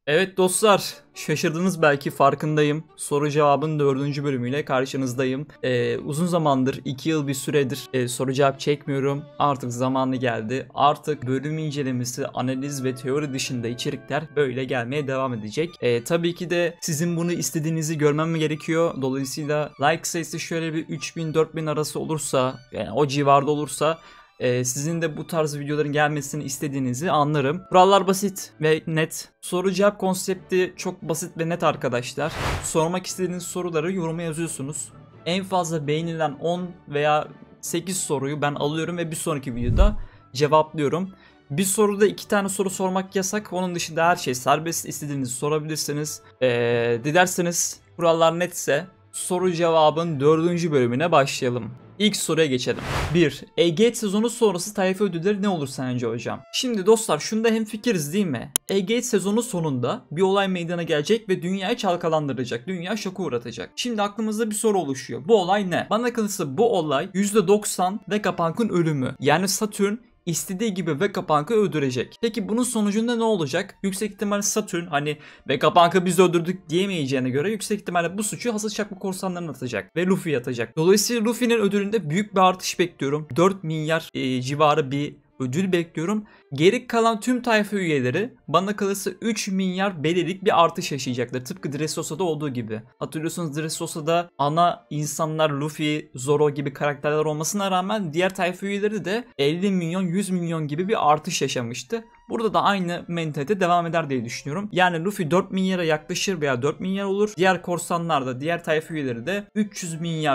Evet dostlar, şaşırdınız belki, farkındayım. Soru cevabın 4. bölümüyle karşınızdayım. Uzun zamandır, 2 yıl bir süredir soru cevap çekmiyorum. Artık zamanı geldi. Artık bölüm incelemesi, analiz ve teori dışında içerikler böyle gelmeye devam edecek. Tabii ki de sizin bunu istediğinizi görmem gerekiyor. Dolayısıyla like sayısı şöyle bir 3000-4000 arası olursa, yani o civarda olursa sizin de bu tarz videoların gelmesini istediğinizi anlarım. Kurallar basit ve net. Soru cevap konsepti çok basit ve net arkadaşlar. Sormak istediğiniz soruları yoruma yazıyorsunuz. En fazla beğenilen 10 veya 8 soruyu ben alıyorum ve bir sonraki videoda cevaplıyorum. Bir soruda 2 tane soru sormak yasak. Onun dışında her şey serbest. İstediğinizi sorabilirsiniz. Dilerseniz kurallar netse soru cevabın 4. bölümüne başlayalım. İlk soruya geçelim. 1. E-Gate sezonu sonrası tayfa ödülleri ne olur sence hocam? Şimdi dostlar, şunda hemfikiriz değil mi? E-Gate sezonu sonunda bir olay meydana gelecek ve dünyayı çalkalandıracak. Dünya şoka uğratacak. Şimdi aklımızda bir soru oluşuyor. Bu olay ne? Bana kalırsa bu olay %90 Vegapunk'ın ölümü. Yani Satürn istediği gibi Vegapunk'ı öldürecek. Peki bunun sonucunda ne olacak? Yüksek ihtimalle Satürn hani Vegapunk'ı biz öldürdük diyemeyeceğine göre yüksek ihtimalle bu suçu Hasıl Çakma korsanlarına atacak ve Luffy'ye atacak. Dolayısıyla Luffy'nin ödülünde büyük bir artış bekliyorum. 4 milyar civarı bir ödül bekliyorum. Geri kalan tüm tayfa üyeleri bana kalırsa 3 milyar belirlik bir artış yaşayacaklar. Tıpkı Dressrosa'da olduğu gibi. Hatırlıyorsunuz, Dressrosa'da ana insanlar Luffy, Zoro gibi karakterler olmasına rağmen diğer tayfa üyeleri de 50 milyon, 100 milyon gibi bir artış yaşamıştı. Burada da aynı mentalite devam eder diye düşünüyorum. Yani Luffy 4 milyara yaklaşır veya 4 milyar olur. Diğer korsanlar da, diğer tayfa üyeleri de 300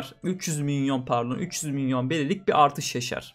milyon belirlik bir artış yaşar.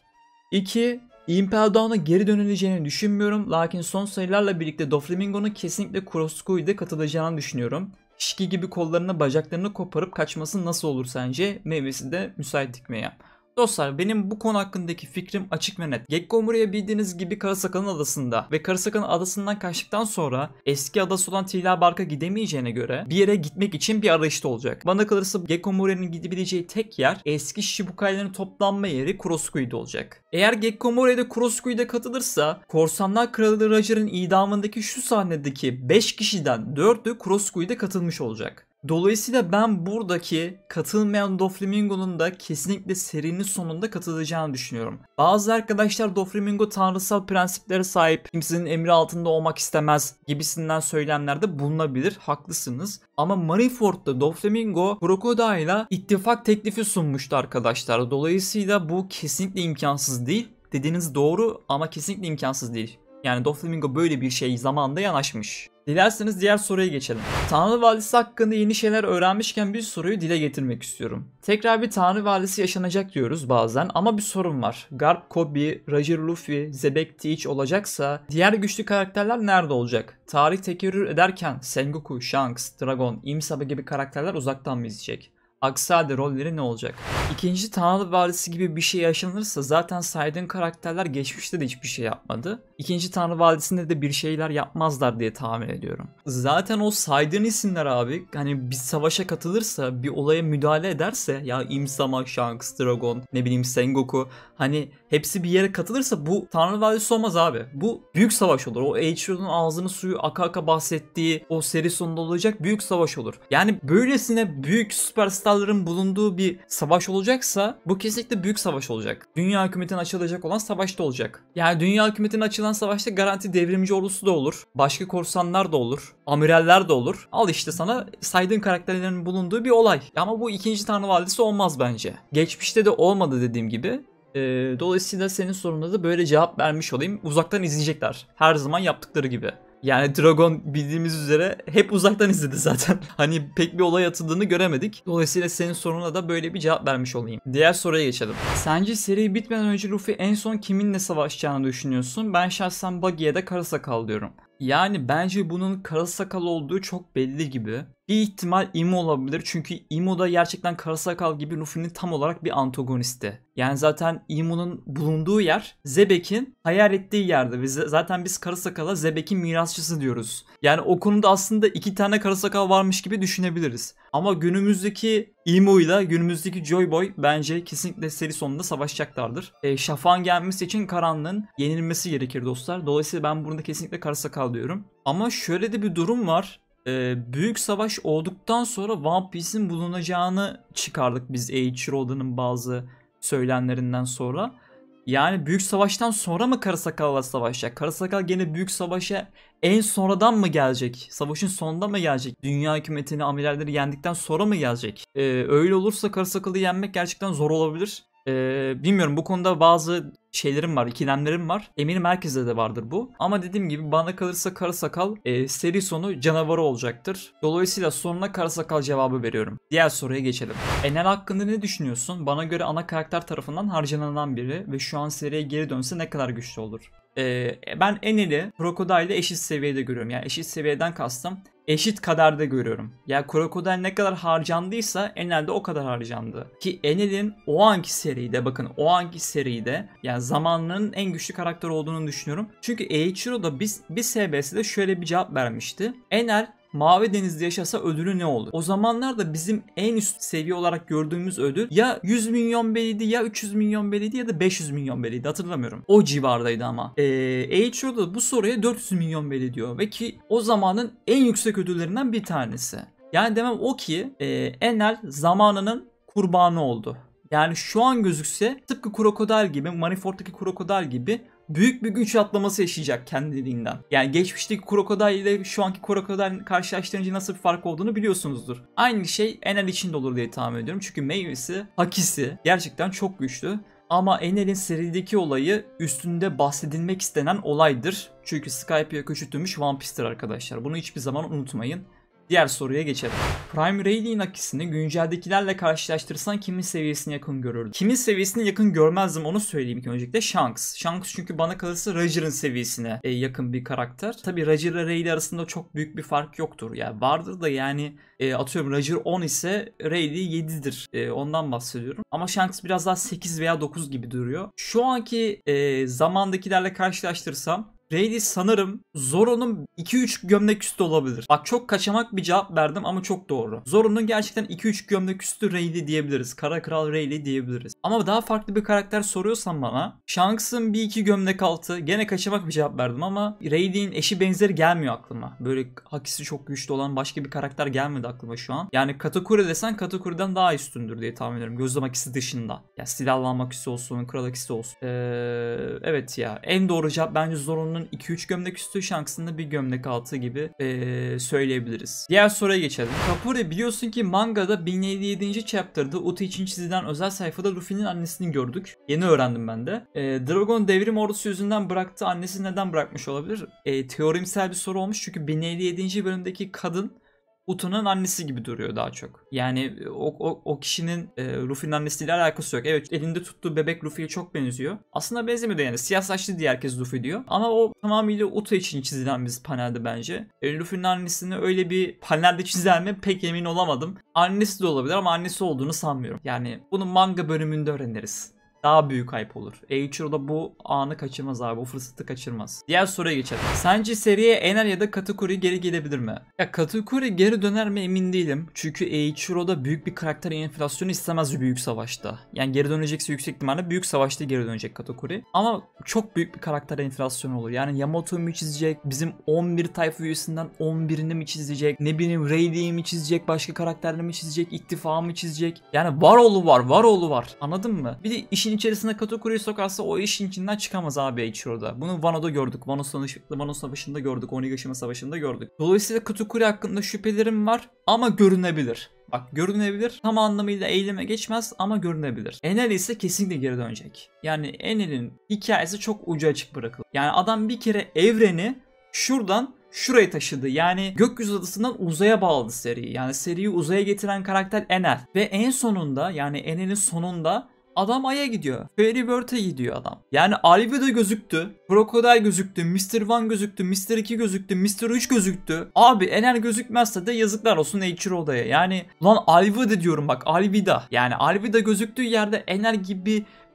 2. Impel Down'a geri dönüleceğini düşünmüyorum. Lakin son sayılarla birlikte Doflamingo'nun kesinlikle Kurosku'ya katılacağını düşünüyorum. Shiki gibi kollarını, bacaklarını koparıp kaçması nasıl olur sence? Meyvesi de müsait dikmeye. Dostlar, benim bu konu hakkındaki fikrim açık ve net. Gekko Moria bildiğiniz gibi Karasakal'ın adasında ve Karasakal'ın adasından kaçtıktan sonra eski adası olan Tila Bark'a gidemeyeceğine göre bir yere gitmek için bir arayışta olacak. Bana kalırsa Gekko Moria'nın gidebileceği tek yer eski Shibukai'lerin toplanma yeri Kurosku'da olacak. Eğer Gekko Moria da Kurosku'ya katılırsa Korsanlar Kralı Roger'ın idamındaki şu sahnedeki 5 kişiden 4'ü Kurosku'ya katılmış olacak. Dolayısıyla ben buradaki katılmayan Doflamingo'nun da kesinlikle serinin sonunda katılacağını düşünüyorum. Bazı arkadaşlar Doflamingo tanrısal prensiplere sahip, kimsenin emri altında olmak istemez gibisinden söylemlerde bulunabilir. Haklısınız. Ama Marineford'da Doflamingo Crocodile'a ittifak teklifi sunmuştu arkadaşlar. Dolayısıyla bu kesinlikle imkansız değil. Dediğiniz doğru ama kesinlikle imkansız değil. Yani Doflamingo böyle bir şey zamanında yanaşmış. Dilerseniz diğer soruya geçelim. Tanrı Vadisi hakkında yeni şeyler öğrenmişken bir soruyu dile getirmek istiyorum. Tekrar bir Tanrı Vadisi yaşanacak diyoruz bazen ama bir sorun var. Garp, Kobe, Roger Luffy, Zebek, Teach olacaksa diğer güçlü karakterler nerede olacak? Tarih tekerrür ederken Sengoku, Shanks, Dragon, Im-Saba gibi karakterler uzaktan mı izleyecek? Aksi halde rolleri ne olacak? İkinci Tanrı Vadisi gibi bir şey yaşanırsa zaten saydığın karakterler geçmişte de hiçbir şey yapmadı. İkinci Tanrı Vadisi'nde de bir şeyler yapmazlar diye tahmin ediyorum. Zaten o saydığın isimler abi, hani bir savaşa katılırsa, bir olaya müdahale ederse, ya Im-Sama, Shanks, Dragon, ne bileyim Sengoku, hani hepsi bir yere katılırsa bu Tanrı Vadisi olmaz abi. Bu büyük savaş olur. O Eiichiro'nun ağzını suyu aka aka bahsettiği o seri sonunda olacak büyük savaş olur. Yani böylesine büyük süperstarların bulunduğu bir savaş olacaksa bu kesinlikle büyük savaş olacak. Dünya hükümetine açılacak olan savaşta olacak. Yani dünya hükümetine açılan savaşta garanti devrimci ordusu da olur. Başka korsanlar da olur. Amiraller de olur. Al işte sana saydığın karakterlerin bulunduğu bir olay. Ama bu ikinci Tanrı Vadisi olmaz bence. Geçmişte de olmadı dediğim gibi. Dolayısıyla senin sorununa da böyle cevap vermiş olayım. Uzaktan izleyecekler. Her zaman yaptıkları gibi. Yani Dragon bildiğimiz üzere hep uzaktan izledi zaten. Hani pek bir olay atıldığını göremedik. Dolayısıyla senin soruna da böyle bir cevap vermiş olayım. Diğer soruya geçelim. Sence seri bitmeden önce Luffy en son kiminle savaşacağını düşünüyorsun? Ben şahsen Buggy'ye de Karasakal diyorum. Yani bence bunun Karasakal olduğu çok belli gibi. Bir ihtimal Imo olabilir çünkü Imo da gerçekten Karasakal gibi Luffy'nin tam olarak bir antagonisti. Yani zaten Imo'nun bulunduğu yer Zebek'in hayal ettiği yerde ve zaten biz Karasakal'a Zebek'in mirasçısı diyoruz. Yani o konuda aslında 2 tane Karasakal varmış gibi düşünebiliriz. Ama günümüzdeki Emo ile günümüzdeki Joy Boy bence kesinlikle seri sonunda savaşacaklardır. Şafağın gelmesi için karanlığın yenilmesi gerekir dostlar. Dolayısıyla ben burada kesinlikle Karasakal diyorum. Ama şöyle de bir durum var. Büyük savaş olduktan sonra One Piece'in bulunacağını çıkardık biz Eiichiro Oda'nın bazı söylemlerinden sonra. Yani büyük savaştan sonra mı Karasakal'la savaşacak? Karasakal gene büyük savaşa en sonradan mı gelecek? Savaşın sonunda mı gelecek? Dünya hükümetini, amiralleri yendikten sonra mı gelecek? Öyle olursa Karasakal'ı yenmek gerçekten zor olabilir. Bilmiyorum, bu konuda bazı şeylerim var, ikilemlerim var. Eminim herkeste de vardır bu. Ama dediğim gibi bana kalırsa Karasakal seri sonu canavarı olacaktır. Dolayısıyla sonuna Karasakal cevabı veriyorum. Diğer soruya geçelim. Enel hakkında ne düşünüyorsun? Bana göre ana karakter tarafından harcanan biri ve şu an seriye geri dönse ne kadar güçlü olur? Ben Enel'i Crocodile ile eşit seviyede görüyorum. Yani eşit seviyeden kastım eşit kaderde görüyorum. Yani Crocodile ne kadar harcandıysa Enel de o kadar harcandı. Ki Enel'in o anki seride, bakın o anki seride yani zamanının en güçlü karakter olduğunu düşünüyorum. Çünkü Eiichiro da bir SBS'de şöyle bir cevap vermişti. Enel Mavi Deniz'de yaşasa ödülü ne olur? O zamanlarda bizim en üst seviye olarak gördüğümüz ödül ya 100 milyon beliydi, ya 300 milyon beliydi, ya da 500 milyon beliydi, hatırlamıyorum. O civardaydı ama. Eiichiro da bu soruya 400 milyon beli diyor ve ki o zamanın en yüksek ödüllerinden bir tanesi. Yani demem o ki Enel zamanının kurbanı oldu. Yani şu an gözükse tıpkı Crocodile gibi, Marineford'daki Crocodile gibi büyük bir güç atlaması yaşayacak kendiliğinden. Yani geçmişteki Crocodile ile şu anki Crocodile karşılaştırınca nasıl bir fark olduğunu biliyorsunuzdur. Aynı şey Enel için de olur diye tahmin ediyorum. Çünkü meyvesi, hakisi gerçekten çok güçlü. Ama Enel'in serideki olayı üstünde bahsedilmek istenen olaydır. Çünkü Skypiea küçültülmüş One Piece'tir arkadaşlar. Bunu hiçbir zaman unutmayın. Diğer soruya geçelim. Prime Rayleigh'in akisini günceldekilerle karşılaştırırsan kimin seviyesine yakın görürdün? Kimin seviyesine yakın görmezdim, onu söyleyeyim ki öncelikle Shanks. Shanks çünkü bana kalırsa Roger'ın seviyesine yakın bir karakter. Tabi Roger ile Rayleigh arasında çok büyük bir fark yoktur. Yani vardır da yani atıyorum Roger 10 ise Rayleigh 7'dir. Ondan bahsediyorum. Ama Shanks biraz daha 8 veya 9 gibi duruyor. Şu anki zamandakilerle karşılaştırsam Rayleigh sanırım Zoro'nun 2-3 gömlek üstü olabilir. Bak çok kaçamak bir cevap verdim ama çok doğru. Zoro'nun gerçekten 2-3 gömlek üstü Rayleigh diyebiliriz. Kara Kral Rayleigh diyebiliriz. Ama daha farklı bir karakter soruyorsan bana, Shanks'ın 1-2 gömlek altı, gene kaçamak bir cevap verdim ama Rayleigh'in eşi benzeri gelmiyor aklıma. Böyle hakisi çok güçlü olan başka bir karakter gelmedi aklıma şu an. Yani Katakuri desen Katakuri'den daha üstündür diye tahmin ediyorum. Gözlem akisi dışında. Ya silahlanma akisi olsun, kral akisi olsun. Evet ya, en doğru cevap bence Zoro'nun 2-3 gömlek üstü, Shanks'ın da bir gömlek altı gibi söyleyebiliriz. Diğer soruya geçelim. Kapuri, biliyorsun ki mangada 1057. chapter'da Uta için çizilen özel sayfada Luffy'nin annesini gördük. Yeni öğrendim ben de. Dragon devrim ordusu yüzünden bıraktı. Annesi neden bırakmış olabilir? Teorimsel bir soru olmuş çünkü 1057. bölümdeki kadın Uta'nın annesi gibi duruyor daha çok. Yani o kişinin Luffy'nin annesiyle alakası yok. Evet, elinde tuttuğu bebek Luffy'ye çok benziyor. Aslında benzemiyor da yani. Siyah saçlı diye herkes Luffy diyor. Ama o tamamıyla Uta için çizilen bir panelde bence. Luffy'nin annesini öyle bir panelde çizer mi pek emin olamadım. Annesi de olabilir ama annesi olduğunu sanmıyorum. Yani bunu manga bölümünde öğreniriz. Daha büyük hype olur. Eiichiro da bu anı kaçırmaz abi. Bu fırsatı kaçırmaz. Diğer soruya geçelim. Sence seriye Enel ya da Katakuri geri gelebilir mi? Ya Katakuri geri döner mi emin değilim. Çünkü Eiichiro da büyük bir karakter enflasyonu istemez bir büyük savaşta. Yani geri dönecekse yüksek ihtimalle büyük savaşta geri dönecek Katakuri. Ama çok büyük bir karakter enflasyonu olur. Yani Yamato'yu mu çizecek? Bizim 11 tayfa üyesinden 11'ini mi çizecek? Ne bileyim Rayleigh'i mi çizecek? Başka karakterleri mi çizecek? İttifakı mı çizecek? Yani Varoğlu var. Anladın mı? Bir de işin içerisine Katakuri'yi sokarsa o işin içinden çıkamaz abi Eiichiro'da. Bunu Wano'da gördük. Wano Savaşı'nda gördük. Onigashima Savaşı'nda gördük. Dolayısıyla Katakuri hakkında şüphelerim var ama görünebilir. Bak görünebilir. Tam anlamıyla eyleme geçmez ama görünebilir. Enel ise kesinlikle geri dönecek. Yani Enel'in hikayesi çok ucu açık bırakılır. Yani adam bir kere evreni şuradan şuraya taşıdı. Yani gökyüzü adasından uzaya bağladı seriyi. Yani seriyi uzaya getiren karakter Enel. Ve en sonunda, yani Enel'in sonunda adam Ay'a gidiyor. Fairy World'e gidiyor adam. Yani Alvida gözüktü. Crocodile gözüktü. Mr. One gözüktü. Mr. 2 gözüktü. Mr. 3 gözüktü. Abi Enel gözükmezse de yazıklar olsun Eiichiro Oda'ya. Yani lan Alvida diyorum bak, Alvida. Yani Alvida gözüktüğü yerde Enel gibi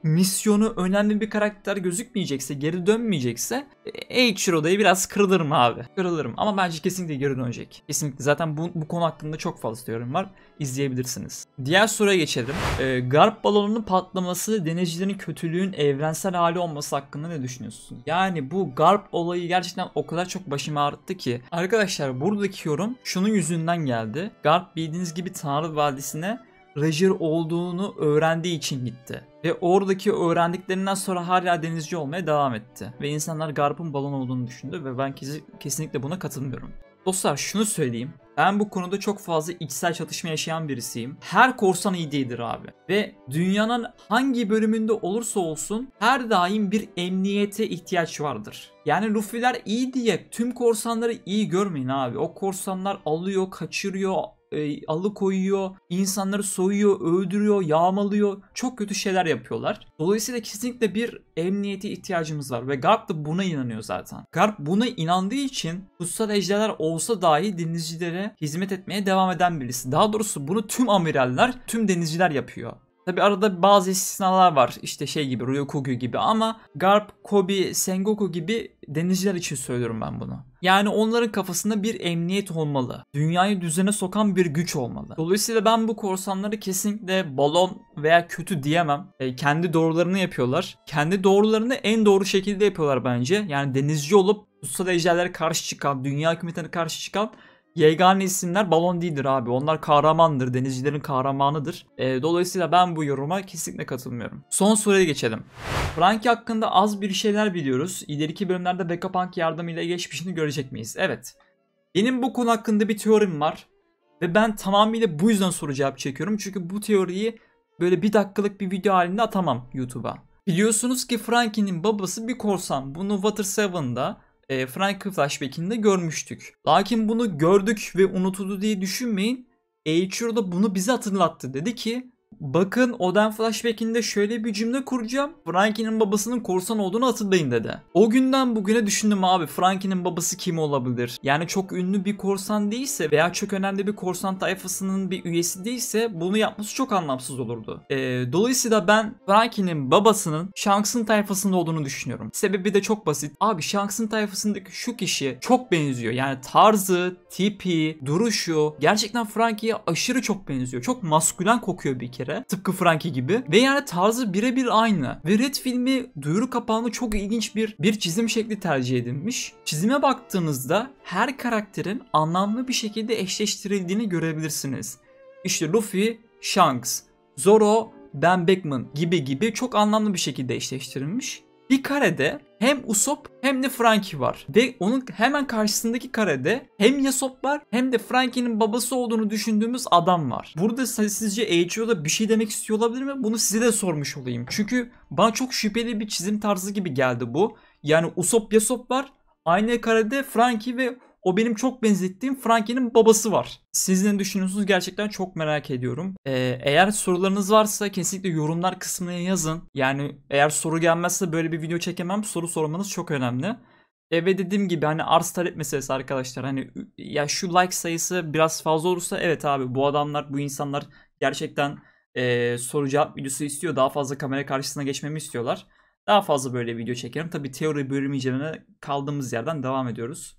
misyonu önemli bir karakter gözükmeyecekse, geri dönmeyecekse Eiichiro'dayı biraz kırılırım abi. Kırılırım ama bence kesinlikle geri dönecek. Kesinlikle. Zaten bu konu hakkında çok fazla teorim var. İzleyebilirsiniz. Diğer soruya geçelim. Garp balonunun patlaması denizcilerin kötülüğün evrensel hali olması hakkında ne düşünüyorsun? Yani bu Garp olayı gerçekten o kadar çok başımı ağrıttı ki. Arkadaşlar buradaki yorum şunun yüzünden geldi. Garp bildiğiniz gibi Tanrı Vadisi'ne Roger olduğunu öğrendiği için gitti. Ve oradaki öğrendiklerinden sonra hala denizci olmaya devam etti. Ve insanlar Garp'ın balon olduğunu düşündü ve ben kesinlikle buna katılmıyorum. Dostlar şunu söyleyeyim. Ben bu konuda çok fazla içsel çatışma yaşayan birisiyim. Her korsan iyi değildir abi. Ve dünyanın hangi bölümünde olursa olsun her daim bir emniyete ihtiyaç vardır. Yani Luffy'ler iyi diye tüm korsanları iyi görmeyin abi. O korsanlar alıyor, kaçırıyor, alıkoyuyor, insanları soyuyor, öldürüyor, yağmalıyor. Çok kötü şeyler yapıyorlar. Dolayısıyla kesinlikle bir emniyete ihtiyacımız var ve Garp da buna inanıyor zaten. Garp buna inandığı için kutsal ejderler olsa dahi denizcilere hizmet etmeye devam eden birisi. Daha doğrusu bunu tüm amiraller, tüm denizciler yapıyor. Tabi arada bazı istisnalar var. İşte şey gibi, Ryukyu gibi ama Garp, Kobe, Sengoku gibi denizciler için söylüyorum ben bunu. Yani onların kafasında bir emniyet olmalı. Dünyayı düzene sokan bir güç olmalı. Dolayısıyla ben bu korsanları kesinlikle balon veya kötü diyemem. Kendi doğrularını yapıyorlar. Kendi doğrularını en doğru şekilde yapıyorlar bence. Yani denizci olup kutsal ejderlere karşı çıkan, dünya hükümetine karşı çıkan yegane isimler balon değildir abi. Onlar kahramandır. Denizcilerin kahramanıdır. Dolayısıyla ben bu yoruma kesinlikle katılmıyorum. Son soruya geçelim. Franky hakkında az bir şeyler biliyoruz. İleriki bölümlerde Vegapunk yardımıyla geçmişini görecek miyiz? Evet. Benim bu konu hakkında bir teorim var. Ve ben tamamıyla bu yüzden soru cevap çekiyorum. Çünkü bu teoriyi böyle bir dakikalık bir video halinde atamam YouTube'a. Biliyorsunuz ki Franky'nin babası bir korsan. Bunu Water 7'da Franky flashback'inde görmüştük. Lakin bunu gördük ve unutuldu diye düşünmeyin. Eiichiro da bunu bize hatırlattı. Dedi ki bakın Oden flashback'inde şöyle bir cümle kuracağım. Franky'nin babasının korsan olduğunu hatırlayın dedi. O günden bugüne düşündüm abi, Franky'nin babası kim olabilir? Yani çok ünlü bir korsan değilse veya çok önemli bir korsan tayfasının bir üyesi değilse bunu yapması çok anlamsız olurdu. Dolayısıyla ben Franky'nin babasının Shanks'ın tayfasında olduğunu düşünüyorum. Sebebi de çok basit. Abi Shanks'ın tayfasındaki şu kişi çok benziyor. Yani tarzı, tipi, duruşu gerçekten Franky'ye aşırı çok benziyor. Çok maskülen kokuyor bir kere. Tıpkı Franky gibi. Ve yani tarzı birebir aynı. Ve Red filmi duyuru kapağında çok ilginç bir çizim şekli tercih edilmiş. Çizime baktığınızda her karakterin anlamlı bir şekilde eşleştirildiğini görebilirsiniz. İşte Luffy, Shanks, Zoro, Ben Beckman gibi çok anlamlı bir şekilde eşleştirilmiş. Bir karede hem Usopp hem de Franky var. Ve onun hemen karşısındaki karede hem Yasop var hem de Franky'nin babası olduğunu düşündüğümüz adam var. Burada sizce Eiichiro'da bir şey demek istiyor olabilir mi? Bunu size de sormuş olayım. Çünkü bana çok şüpheli bir çizim tarzı gibi geldi bu. Yani Usopp, Yasop var. Aynı karede Franky ve o benim çok benzettiğim Franky'nin babası var. Siz ne düşünüyorsunuz gerçekten çok merak ediyorum. Eğer sorularınız varsa kesinlikle yorumlar kısmına yazın. Yani eğer soru gelmezse böyle bir video çekemem. Soru sormanız çok önemli. Ve dediğim gibi hani arz talep meselesi arkadaşlar. Hani ya şu like sayısı biraz fazla olursa evet abi bu adamlar, bu insanlar gerçekten soru cevap videosu istiyor. Daha fazla kamera karşısına geçmemi istiyorlar. Daha fazla böyle video çekerim. Tabii teori bölümü incelemene kaldığımız yerden devam ediyoruz.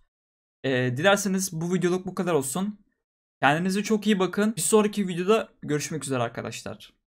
Dilerseniz bu videoluk bu kadar olsun. Kendinize çok iyi bakın. Bir sonraki videoda görüşmek üzere arkadaşlar.